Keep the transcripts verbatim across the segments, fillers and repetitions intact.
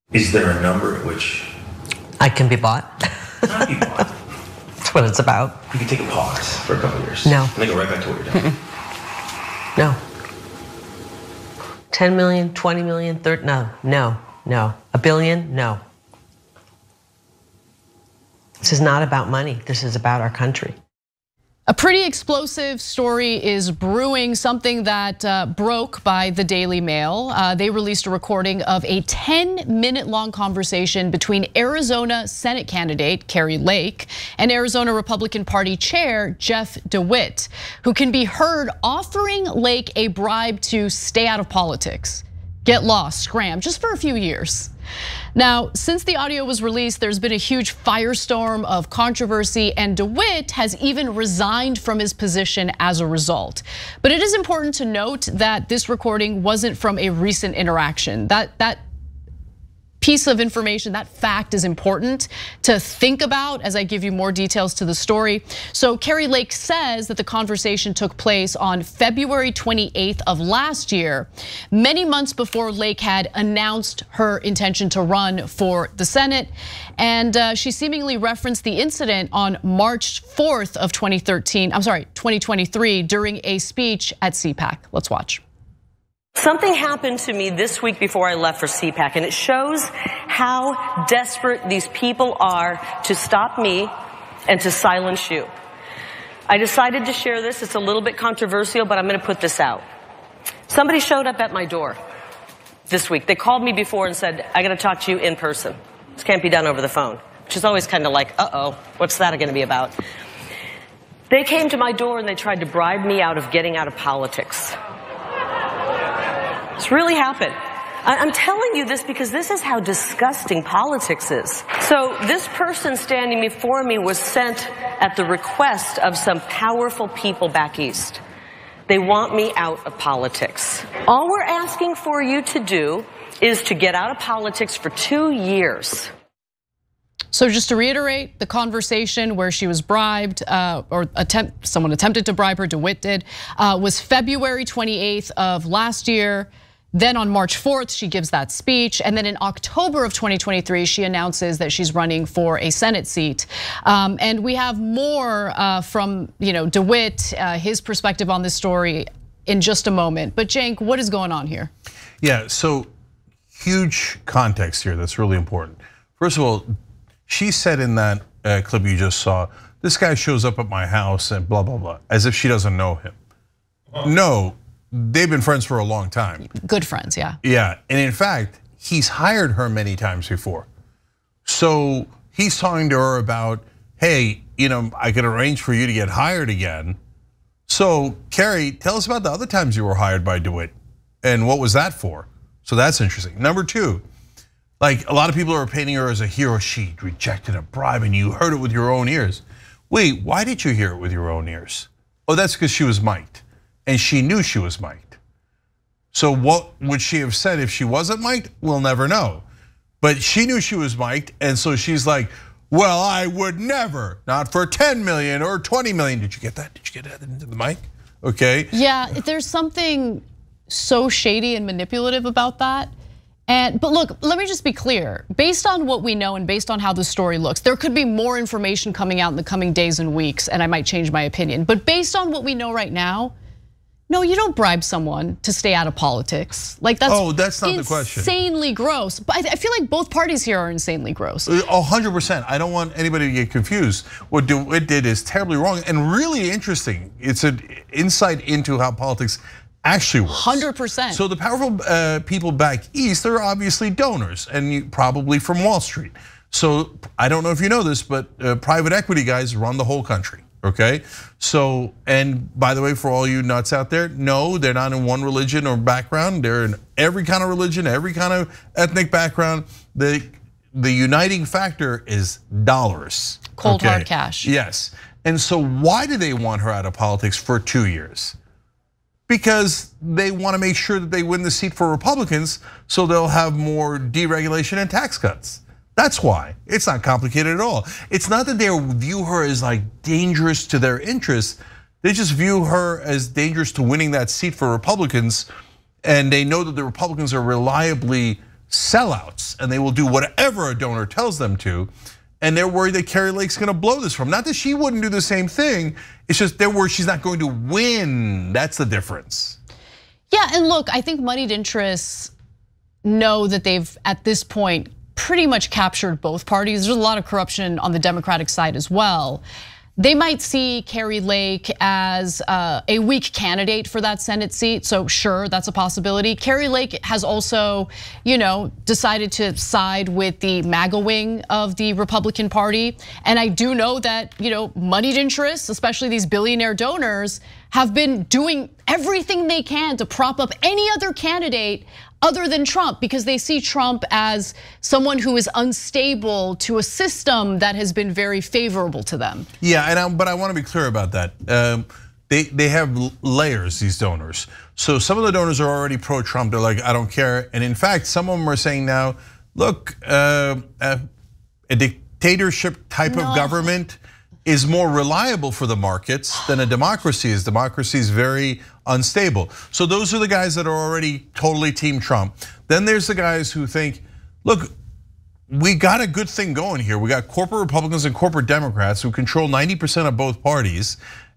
Is there a number at which I can be bought? Not be bought. That's what it's about. You can take a pause for a couple of years. No. And then go right back to what you're doing. Mm-mm. No. ten million, twenty million, thirty, no, no, no. A billion, no. This is not about money. This is about our country. A pretty explosive story is brewing, something that uh, broke by the Daily Mail. Uh, they released a recording of a ten minute long conversation between Arizona Senate candidate Kari Lake and Arizona Republican Party Chair Jeff DeWit, who can be heard offering Lake a bribe to stay out of politics, get lost, scram, just for a few years. Now, since the audio was released, there's been a huge firestorm of controversy, and DeWit has even resigned from his position as a result. But it is important to note that this recording wasn't from a recent interaction. That that piece of information, that fact is important to think about as I give you more details to the story. So Kari Lake says that the conversation took place on February twenty-eighth of last year, many months before Lake had announced her intention to run for the Senate. And she seemingly referenced the incident on March fourth of twenty thirteen, I'm sorry, twenty twenty-three during a speech at C PAC. Let's watch. Something happened to me this week before I left for C PAC, and it shows how desperate these people are to stop me and to silence you. I decided to share this. It's a little bit controversial, but I'm going to put this out. Somebody showed up at my door this week. They called me before and said, I got to talk to you in person. This can't be done over the phone, which is always kind of like, uh-oh, what's that going to be about? They came to my door and they tried to bribe me out of getting out of politics. It's really happened. I'm telling you this because this is how disgusting politics is. So this person standing before me was sent at the request of some powerful people back east. They want me out of politics. All we're asking for you to do is to get out of politics for two years. So just to reiterate, the conversation where she was bribed, uh, or attempt, someone attempted to bribe her, DeWit did, uh, was February twenty-eighth of last year. Then on March fourth, she gives that speech. And then in October of twenty twenty-three, she announces that she's running for a Senate seat. Um, and we have more uh, from you know DeWit, uh, his perspective on this story in just a moment. But Cenk, what is going on here? Yeah, so huge context here that's really important. First of all, she said in that uh, clip you just saw, this guy shows up at my house and blah, blah, blah, as if she doesn't know him. No, they've been friends for a long time. Good friends, yeah. Yeah, and in fact, he's hired her many times before. So he's talking to her about, hey, you know, I could arrange for you to get hired again. So Kari, tell us about the other times you were hired by DeWit and what was that for? So that's interesting. Number two, like a lot of people are painting her as a hero. She rejected a bribe and you heard it with your own ears. Wait, why did you hear it with your own ears? Oh, that's because she was mic'd and she knew she was mic'd. So what would she have said if she wasn't mic'd? We'll never know. But she knew she was mic'd and so she's like, well, I would never, not for ten million or twenty million. Did you get that? Did you get that into the mic? Okay. Yeah, there's something so shady and manipulative about that. And, but look, let me just be clear. Based on what we know and based on how the story looks, there could be more information coming out in the coming days and weeks, and I might change my opinion. But based on what we know right now, no, you don't bribe someone to stay out of politics. Like that's oh, that's not the question. Insanely gross. But I feel like both parties here are insanely gross. one hundred percent. I don't want anybody to get confused. What DeWit did is terribly wrong and really interesting. It's an insight into how politics actually works. one hundred percent. So the powerful uh, people back east, they're obviously donors and you, probably from Wall Street. So I don't know if you know this, but uh, private equity guys run the whole country. Okay, so and by the way, for all you nuts out there, no, they're not in one religion or background. They're in every kind of religion, every kind of ethnic background. The the uniting factor is dollars. Cold okay? hard cash. Yes, and so why do they want her out of politics for two years? Because they want to make sure that they win the seat for Republicans, so they'll have more deregulation and tax cuts. That's why. It's not complicated at all. It's not that they view her as like dangerous to their interests. They just view her as dangerous to winning that seat for Republicans. And they know that the Republicans are reliably sellouts and they will do whatever a donor tells them to. And they're worried that Kari Lake's gonna blow this from. Not that she wouldn't do the same thing, it's just they're worried she's not going to win. That's the difference. Yeah, and look, I think moneyed interests know that they've, at this point, pretty much captured both parties. There's a lot of corruption on the Democratic side as well. They might see Kari Lake as a weak candidate for that Senate seat, so sure, that's a possibility. Kari Lake has also, you know, decided to side with the MAGA wing of the Republican Party. And I do know that, you know, moneyed interests, especially these billionaire donors, have been doing everything they can to prop up any other candidate other than Trump, because they see Trump as someone who is unstable to a system that has been very favorable to them. Yeah, and I, but I want to be clear about that. Um, they they have layers, these donors. So some of the donors are already pro-Trump. They're like, I don't care. And in fact, some of them are saying now, look, uh, a, a dictatorship type no. of government is more reliable for the markets than a democracy is. Democracy is very unstable. So those are the guys that are already totally team Trump. Then there's the guys who think, look, we got a good thing going here. We got corporate Republicans and corporate Democrats who control ninety percent of both parties.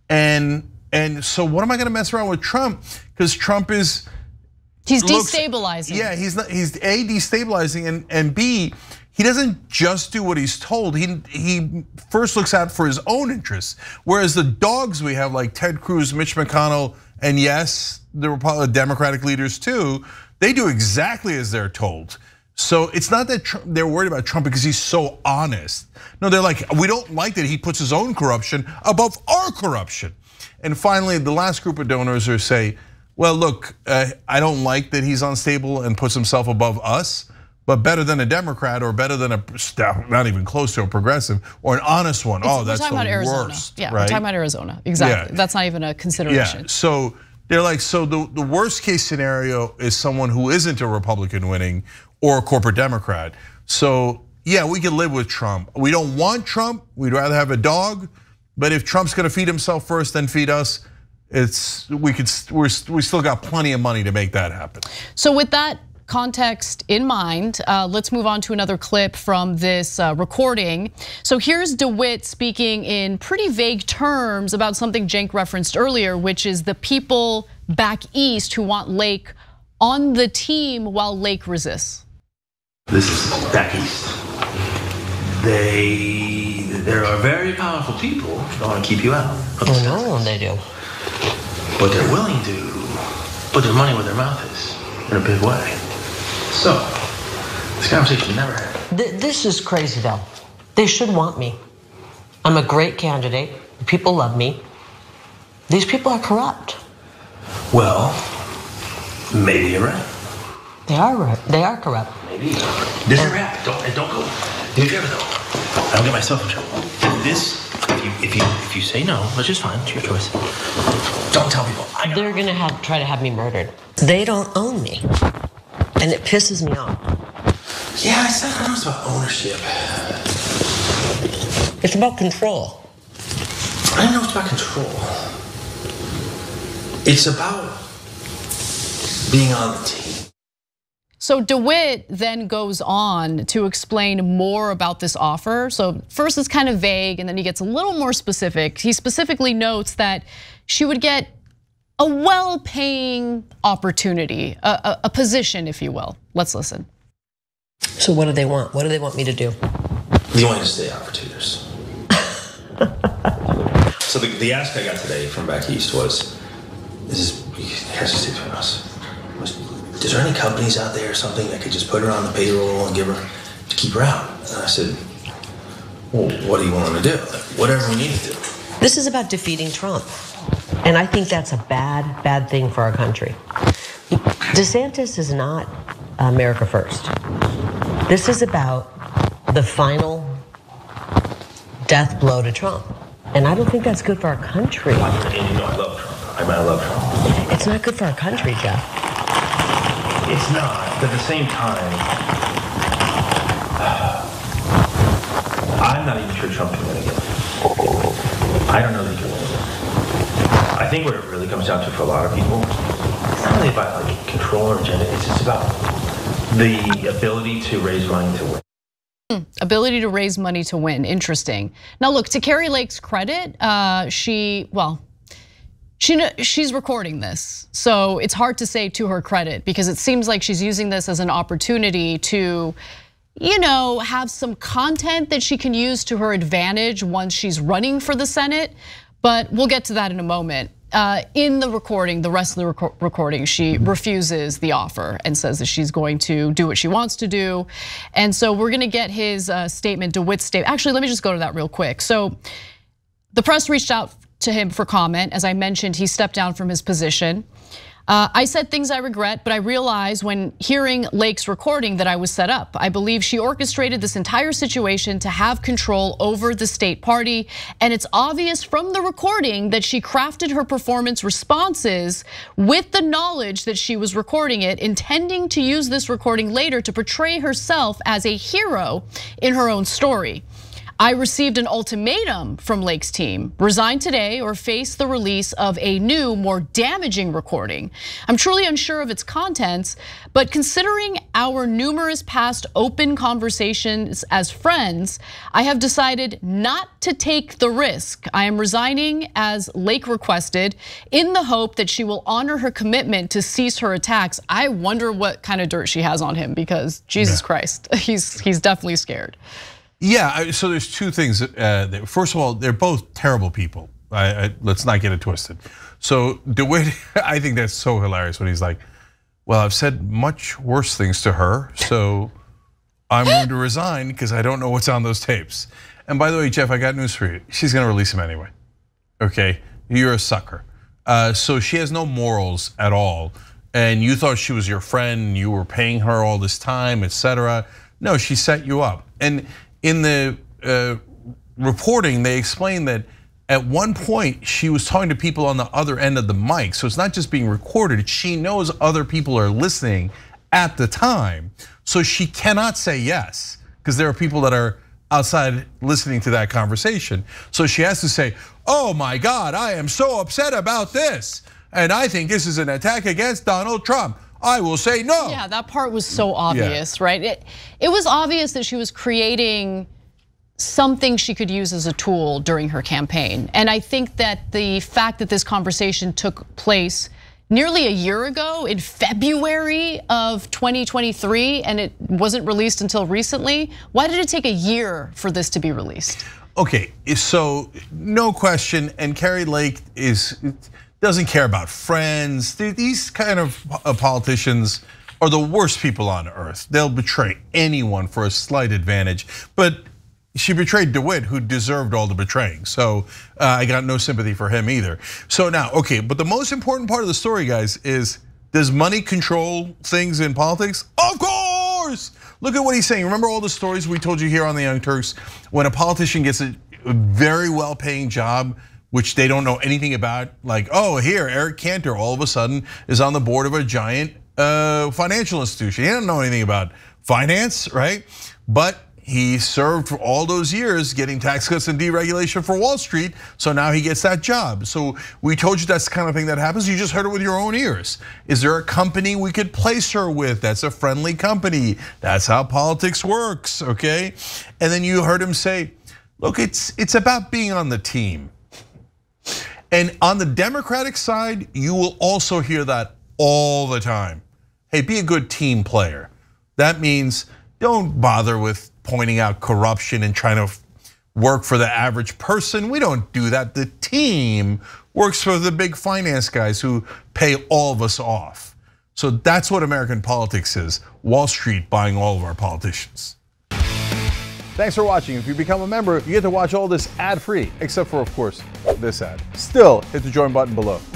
And and so what am I gonna mess around with Trump? Because Trump is- He's looks, destabilizing. Yeah, he's not, he's A, destabilizing, and, and B, he doesn't just do what he's told. He he first looks out for his own interests. Whereas the dogs we have, like Ted Cruz, Mitch McConnell, and yes, the Republican Democratic leaders too, they do exactly as they're told. So it's not that Trump, they're worried about Trump because he's so honest. No, they're like, we don't like that he puts his own corruption above our corruption. And finally, the last group of donors are say, well, look, I don't like that he's unstable and puts himself above us. But better than a Democrat or better than a, not even close to a progressive or an honest one. It's, oh, that's we're talking the about Arizona. worst. Yeah, right? we're talking about Arizona. Exactly. Yeah. That's not even a consideration. Yeah. So they're like, so the, the worst case scenario is someone who isn't a Republican winning or a corporate Democrat. So yeah, we can live with Trump. We don't want Trump. We'd rather have a dog. But if Trump's gonna feed himself first, then feed us, it's we could we're, we still got plenty of money to make that happen. So with that context in mind, uh, let's move on to another clip from this uh, recording. So here's DeWit speaking in pretty vague terms about something Cenk referenced earlier, which is the people back east who want Lake on the team while Lake resists. This is back east. They, there are very powerful people that want to keep you out. Oh no, they do. But they're willing to put their money where their mouth is in a big way. So, this conversation never happened. This is crazy though. They should want me. I'm a great candidate. People love me. These people are corrupt. Well, maybe you're right. They are right. They are corrupt. Maybe. This is a wrap. Don't, don't go. Do you ever though? I don't get myself in trouble. This, if you, if you, if you say no, which is fine, it's your choice. Don't tell people. I They're gonna have try to have me murdered. They don't own me. And it pisses me off. Yeah, I said I know it's about ownership. It's about control. I don't know it's about control. It's about being on the team. So DeWit then goes on to explain more about this offer. So first it's kind of vague and then he gets a little more specific. He specifically notes that she would get a well-paying opportunity, a, a position, if you will. Let's listen. So what do they want? What do they want me to do? They want you to stay out for two years. So the, the ask I got today from back east was, this is, here's the state between us. Is there any companies out there or something that could just put her on the payroll and give her, to keep her out? And I said, well, what do you want them to do? Like, whatever we need to do. This is about defeating Trump. And I think that's a bad, bad thing for our country. DeSantis is not America first. This is about the final death blow to Trump. And I don't think that's good for our country. And you know I love Trump. I mean, I love Trump. It's not good for our country, Jeff. It's not, but at the same time, I'm not even sure Trump can win again. I don't know that he can win again. I think what it really comes down to for a lot of people, it's not really about like control or agenda, it's just about The ability to raise money to win. Ability to raise money to win, interesting. Now look, to Kari Lake's credit, uh, she, well, she she's recording this. So it's hard to say to her credit because it seems like she's using this as an opportunity to, you know, have some content that she can use to her advantage once she's running for the Senate. But we'll get to that in a moment. Uh, in the recording, the rest of the rec recording, she refuses the offer and says that she's going to do what she wants to do. And so we're gonna get his uh, statement, DeWitt's statement. Actually, let me just go to that real quick. So the press reached out to him for comment. As I mentioned, he stepped down from his position. Uh, I said things I regret, but I realized when hearing Lake's recording that I was set up. I believe she orchestrated this entire situation to have control over the state party. And it's obvious from the recording that she crafted her performance responses with the knowledge that she was recording it, intending to use this recording later to portray herself as a hero in her own story. I received an ultimatum from Lake's team: resign today or face the release of a new, more damaging recording. I'm truly unsure of its contents, but considering our numerous past open conversations as friends, I have decided not to take the risk. I am resigning as Lake requested in the hope that she will honor her commitment to cease her attacks. I wonder what kind of dirt she has on him because Jesus yeah. Christ, he's he's definitely scared. Yeah, so there's two things. Uh, first of all, they're both terrible people. I, I, let's not get it twisted. So DeWit, I think that's so hilarious when he's like, well, I've said much worse things to her, so I'm going to resign because I don't know what's on those tapes. And by the way, Jeff, I got news for you. She's going to release him anyway, okay? You're a sucker. Uh, so she has no morals at all. And you thought she was your friend, you were paying her all this time, et cetera. No, she set you up. And in the uh, reporting, they explained that at one point she was talking to people on the other end of the mic. So it's not just being recorded, she knows other people are listening at the time. So she cannot say yes, because there are people that are outside listening to that conversation. So she has to say, oh my God, I am so upset about this. And I think this is an attack against Donald Trump. I will say no. Yeah, that part was so obvious, yeah. right? It, it was obvious that she was creating something she could use as a tool during her campaign. And I think that the fact that this conversation took place nearly a year ago in February of twenty twenty-three and it wasn't released until recently, why did it take a year for this to be released? Okay, so no question, and Kari Lake is doesn't care about friends. These kind of politicians are the worst people on earth. They'll betray anyone for a slight advantage. But she betrayed DeWit, who deserved all the betraying. So uh, I got no sympathy for him either. So now, okay, but the most important part of the story, guys, is does money control things in politics? Of course! Look at what he's saying. Remember all the stories we told you here on the Young Turks? When a politician gets a very well-paying job, which they don't know anything about, like, oh, here, Eric Cantor all of a sudden is on the board of a giant uh, financial institution. He doesn't know anything about finance, right? But he served for all those years getting tax cuts and deregulation for Wall Street, so now he gets that job. So we told you that's the kind of thing that happens. You just heard it with your own ears. Is there a company we could place her with that's a friendly company? That's how politics works, okay? And then you heard him say, look, it's it's about being on the team. And on the Democratic side, you will also hear that all the time. Hey, be a good team player. That means don't bother with pointing out corruption and trying to work for the average person. We don't do that. The team works for the big finance guys who pay all of us off. So that's what American politics is. Wall Street buying all of our politicians. Thanks for watching. If you become a member, you get to watch all this ad-free, except for, of course, this ad. Still, hit the join button below.